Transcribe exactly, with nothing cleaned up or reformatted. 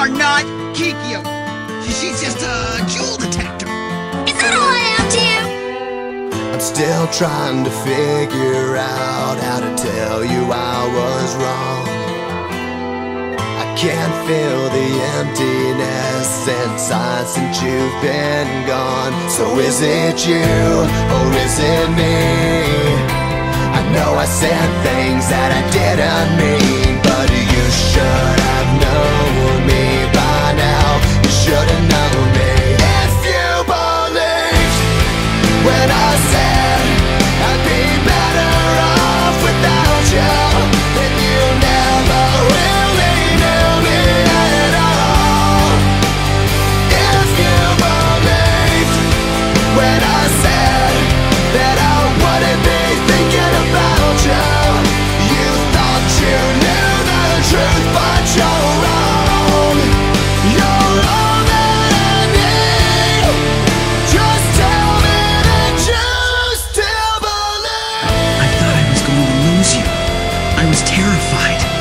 are not Kikyo. She's just a jewel detector. Is that all I am to you? I'm still trying to figure out how to tell you I was wrong. I can't feel the emptiness inside since you've been gone. So is it you or is it me? I know I said things that I didn't mean, but you should have known me by now. You should have known me. If you believed when I said I'd be better off without you, then you never really knew me at all. If you believed when I said that I wouldn't be thinking about you, you thought you knew the truth, but you're wrong. You're all that I need. Just tell me that you still believe. I thought I was going to lose you. I was terrified.